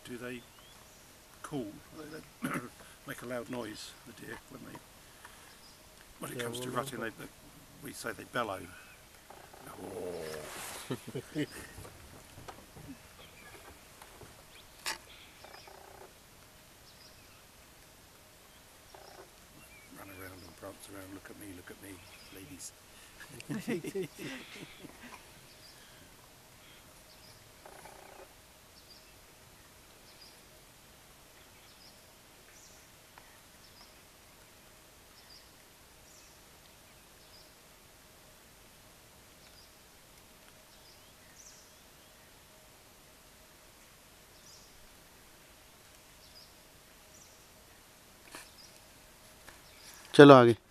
do they call? They make a loud noise, the deer, when it comes to rutting. We say they bellow. Run around and prance around, look at me, ladies. चलो आगे।